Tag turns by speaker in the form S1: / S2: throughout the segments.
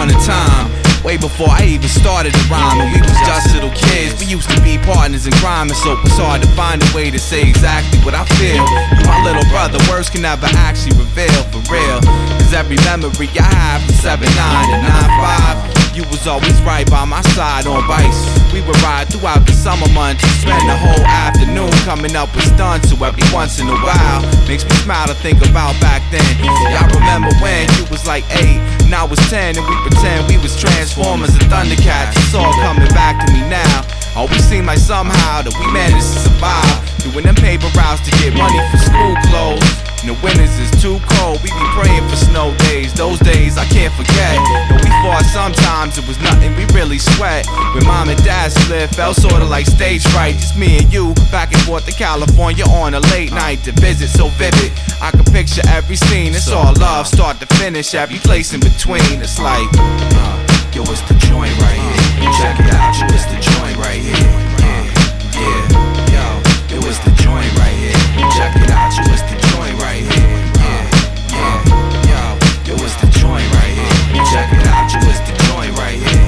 S1: upon a time, way before I even started to rhyme, and we was just little kids. We used to be partners in crime, and so it's hard to find a way to say exactly what I feel. You my little brother, words can never actually reveal for real, cause every memory I have from 7'9" and 9'5", you was always right by my side on bikes. We would ride throughout the summer months, spend the whole afternoon coming up with stunts. So every once in a while makes me smile to think about back then. Y'all remember when you was like 8 and I was 10, and we pretend we was Transformers and Thundercats. It's all coming back to me now. Always seemed like somehow that we managed to survive, doing them paper routes to get money for school clothes. And the winters is too cold, we be praying for snow days. Those days I can't forget. Though we fought sometimes, it was nothing we really sweat. When mom and dad split, felt sorta like stage fright. Just me and you, back and forth to California on a late night to visit, so vivid. I can picture every scene, it's all love, start to finish, every place in between. It's like, yo, it's the joint right here. Check it out, yo, it's the joint right here. Yeah, yo, it's the joint right here. Check it out, yo, it's the joint right here. Yo, it's the joint right here. Check it out, yo, it's the joint right here.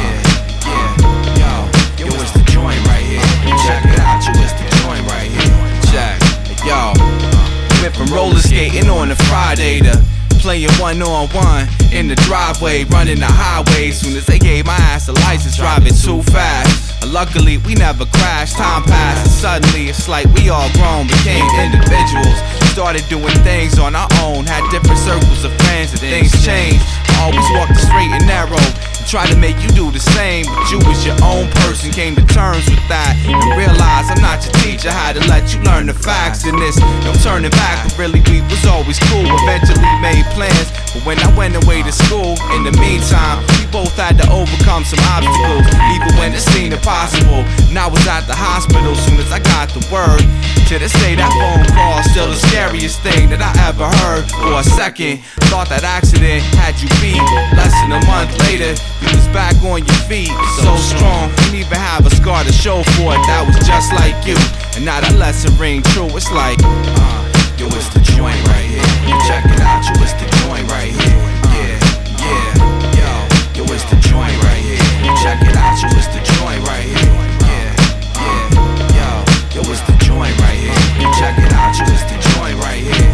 S1: Yo, it's the joint right here. Check it out, yo, it's the joint right here. Check, yo, went from roller skating on a Friday to playing one-on-one in the driveway, running the highway. Soon as they gave my ass a license, driving too fast. Luckily, we never crashed. Time passed, and suddenly it's like we all grown, became individuals. Started doing things on our own, had different circles of friends, and things changed. Always walked the straight and narrow, and tried to make you do the same, but you was your own person. Came to terms with that, and realized I'm not your teacher. Had to let you learn the facts in this. No turning back, but really we was always cool. Eventually made plans, but when I went away to school, in the meantime, we both had to overcome some obstacles, even when it seemed impossible. And I was at the hospital soon as I got the word. To this day, that phone call still the scariest thing that I ever heard. For a second, thought that accident had you beat. Less than a month later, you was back on your feet, so strong. Didn't even have a scar to show for it. That was just like you, and now that lesson ring true. It's like, yo, it's the joint right here. Check it out, yo, it's the joint right here. Yo, it's the joint right here. Check it out, yo, it's the joint right here. Yo, it's the joint right here. Check it out, yo, it's the joint right here.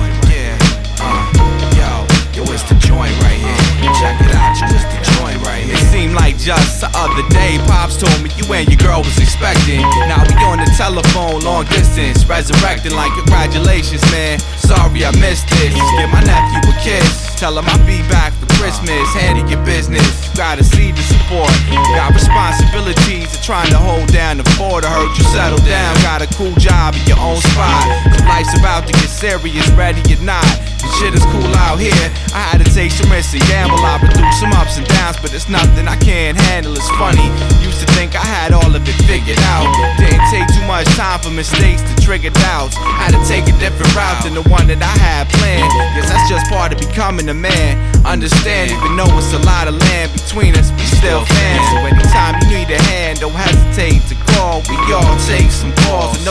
S1: Yo, it's the joint right here. Check it out, yo, it's the joint right here. It seemed like just the other day, Pops told me you and your girl was expecting. Now we on the telephone, long distance, resurrecting like congratulations, man. Sorry I missed this. Just give my nephew a kiss. Tell him I'll be back for Christmas. Handle your business. You gotta see the support. Got responsibilities of trying to hold down the fort. I heard you settle down. Got a cool job in your own spot. So life's about to get serious, ready or not. The shit is cool out here. I had to take some risks and gamble. I've been through some ups and downs, but it's nothing I can't handle. It's funny. Used to think I had all of it figured out. Didn't take too much time for mistakes to trigger doubts. Had to take a different route than the one that I had planned. Guess that's just part of becoming a man. Understand, even though it's a lot of land between us, we still fans. So anytime you need a hand, don't hesitate to call. We all take some calls, and